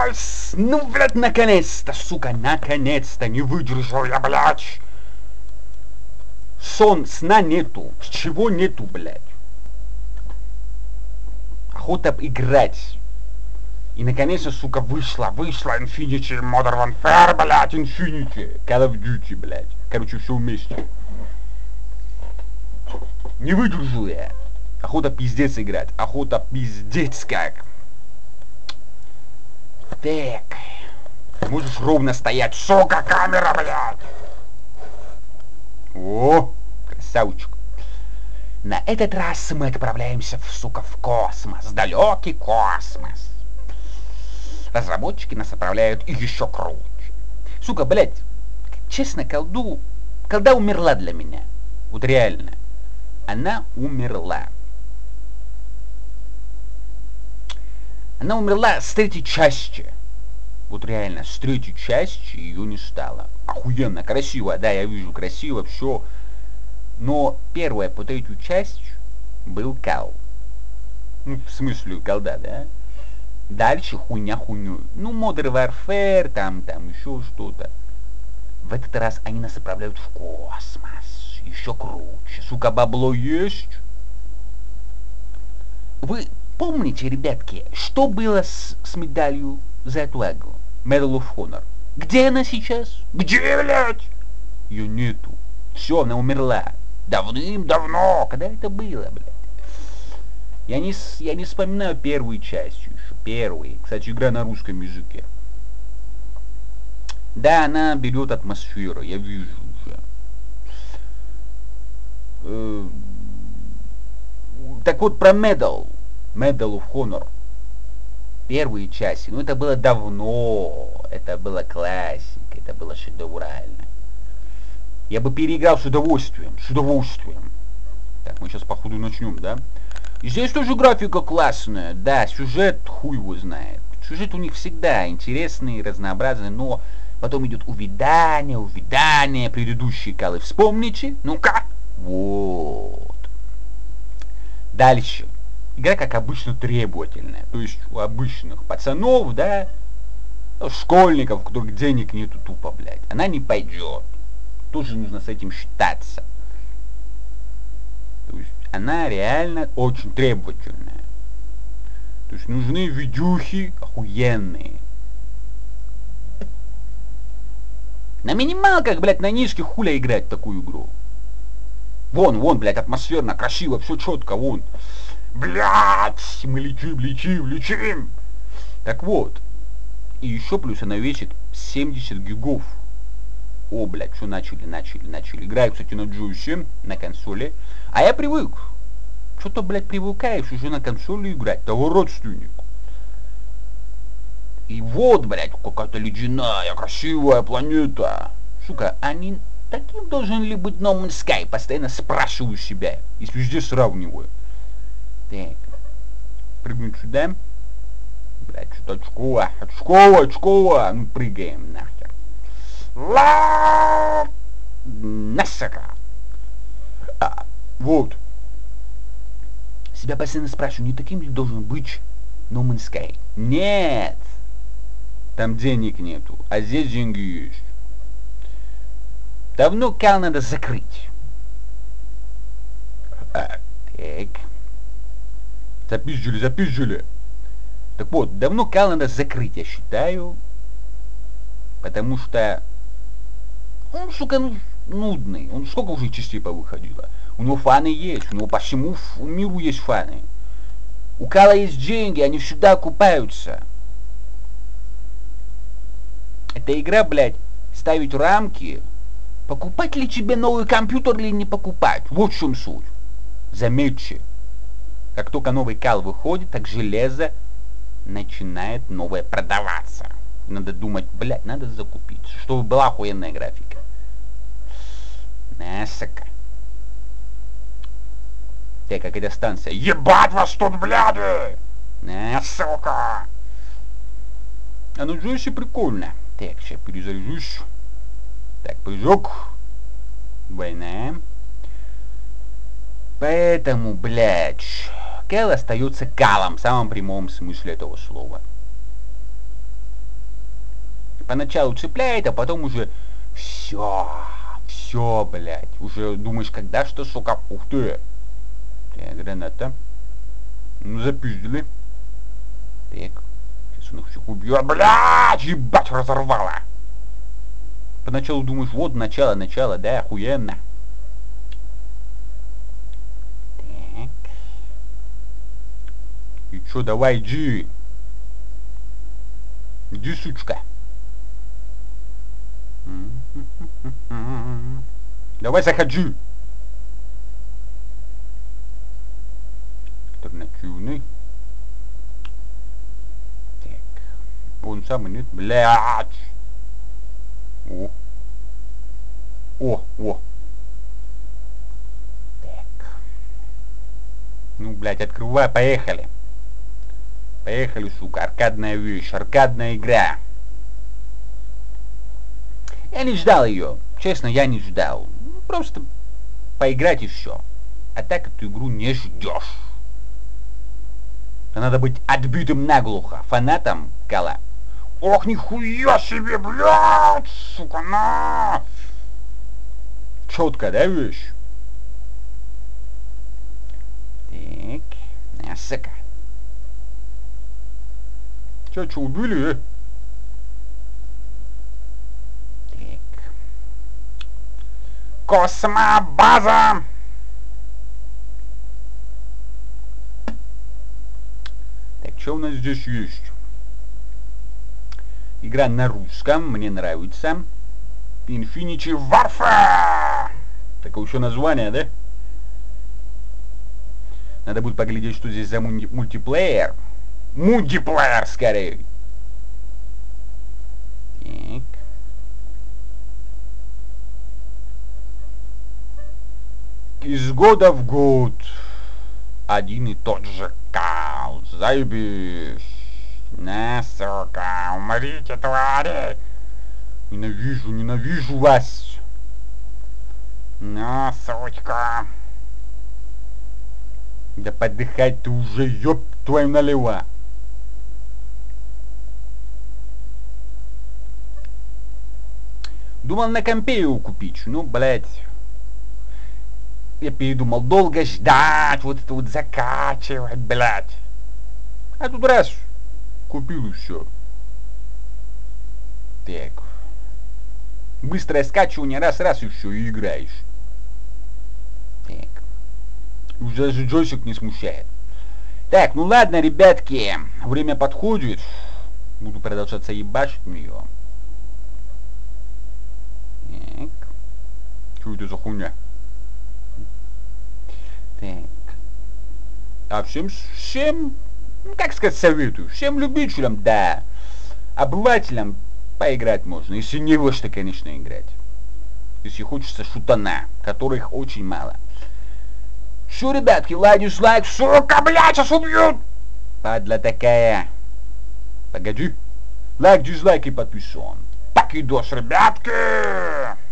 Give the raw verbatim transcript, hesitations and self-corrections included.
Найс! Ну, блядь, наконец-то, сука, наконец-то, не выдержал я, блядь. Сон, сна нету. С чего нету, блядь? Охота играть. И наконец-то, сука, вышла, вышла Infinity Modern Warfare, блядь, Infinity. Call of Duty, блядь. Короче, все вместе. Не выдержу я. Охота пиздец играть. Охота пиздец как. Так. Можешь ровно стоять, сука, камера, блядь. О, красавчик. На этот раз мы отправляемся, в, сука, в космос. Далекий космос. Разработчики нас отправляют еще круче. Сука, блядь, честно, колду... Колда умерла для меня. Вот реально. Она умерла. Она умерла с третьей части. Вот реально, с третьей части ее не стало. Охуенно, красиво, да, я вижу, красиво, все. Но первая по третью часть был кал. Ну, в смысле, колда, да? Дальше хуйня хуйню. Ну, Modern Warfare, там, там, еще что-то. В этот раз они нас отправляют в космос. Еще круче. Сука, бабло есть. Вы помните, ребятки, что было с, с медалью за отвагу? Medal of Honor. Где она сейчас? Где, блядь? Ее нету. Все, она умерла. Давным-давно. Когда это было, блядь? Я не, я не вспоминаю первую часть еще. Первую. Кстати, игра на русском языке. Да, она берет атмосферу. Я вижу уже. Э, так вот, про Medal. Medal of Honor. Первые части. Ну, это было давно. Это была классика. Это было шедеврально. Я бы переиграл с удовольствием. С удовольствием. Так, мы сейчас, походу, начнем, да? И здесь тоже графика классная. Да, сюжет хуй его знает. Сюжет у них всегда интересный, разнообразный, но потом идет увядание, увядание, предыдущие калы. Вспомните? Ну-ка. Вот. Дальше. Игра, как обычно, требовательная. То есть у обычных пацанов, да, школьников, у которых денег нету тупо, блядь, она не пойдет. Тоже нужно с этим считаться. То есть она реально очень требовательная. То есть нужны видюхи охуенные. На минималках, блядь, на низких хуля играть в такую игру. Вон, вон, блядь, атмосферно, красиво, все четко, вон. Блядь, мы летим, летим, летим. Так вот. И еще плюс она весит семьдесят гигов. О, блядь, что начали, начали, начали. Играю, кстати, на джойсе, на консоли. А я привык. Что-то, блядь, привыкаешь уже на консоли играть. Того родственнику. И вот, блядь, какая-то ледяная, красивая планета. Сука, они... Таким должен ли быть No Man's Sky? Постоянно спрашиваю себя, если везде сравниваю. Так. Прыгнуть сюда. Блядь, что-то очково, очково, очково. Ну, прыгаем нахер. Ла! Насака. А, вот. Себя постоянно спрашиваю, не таким ли должен быть No Man's Sky? Нет. Там денег нету, а здесь деньги есть. Давно кал надо закрыть. А, так. Запизжили, запизжили. Так вот, давно кал надо закрыть, я считаю. Потому что он, сука, ну, нудный. Он сколько уже частей повыходило. У него фаны есть, у него по всему миру есть фаны. У кала есть деньги, они всегда окупаются. Эта игра, блядь, ставить рамки. Покупать ли тебе новый компьютер или не покупать? Вот в чем суть. Заметьте, как только новый кал выходит, так железо начинает новое продаваться. Надо думать, блядь, надо закупить, чтобы была охуенная графика. На, сука. Так, какая-то станция. Ебать вас тут, бляды! На, сука! А ну джойси прикольно. Так, сейчас перезаряжусь. Так, прыжок. Двойная. Поэтому, блядь, кал остается калом в самом прямом смысле этого слова. Поначалу цепляет, а потом уже все, все, блядь. Уже думаешь, когда что, сука, ух ты. Так, граната. Ну, запиздили. Так, сейчас он их всех убьет. Блядь, ебать, разорвало. Поначалу думаешь, вот начало, начало, да, охуенно. Так. И чё, давай, иди. Иди, сучка. Давай, заходи. Альтернативный. Так. Он самый нет. Блядь. О. О, о. Так. Ну, блядь, открывай, поехали. Поехали, сука, аркадная вещь, аркадная игра. Я не ждал ее. Честно, я не ждал. Просто поиграть и все. А так эту игру не ждешь. Надо быть отбитым наглухо. Фанатом Кала. Ох, нихуя себе, блядь, сука, на! Четко, да, вещь? Так, на, сука. Че, че, убили, э? Так. Космобаза! Так, что у нас здесь есть? Игра на русском, мне нравится. Infinity Warfare! Такое еще название, да? Надо будет поглядеть, что здесь за мульти мультиплеер. Мультиплеер, скорее. Так. Из года в год один и тот же кал. Заебись. На, сука, умрите, твари! Ненавижу, ненавижу вас! На, сучка! Да подыхать ты уже, ёб твою налево! Думал на компе его купить, ну, блядь. Я передумал долго ждать, вот это вот закачивать, блядь. А тут раз... Купил и все. Так. Быстрое скачивание, раз-раз и все, и играешь. Так. Уже даже джойстик не смущает. Так, ну ладно, ребятки. Время подходит. Буду продолжаться ебашить в нее. Так. Что это за хуйня? Так. А всем, всем... Как сказать, советую. Всем любителям, да. Обывателям поиграть можно. Если не во что, конечно, играть. Если хочется шутана, которых очень мало. Все, ребятки, лайк, дизлайк. Сука, блядь, сейчас убьют! Падла такая. Погоди. Лайк, дизлайк и подписан. Покидос, ребятки!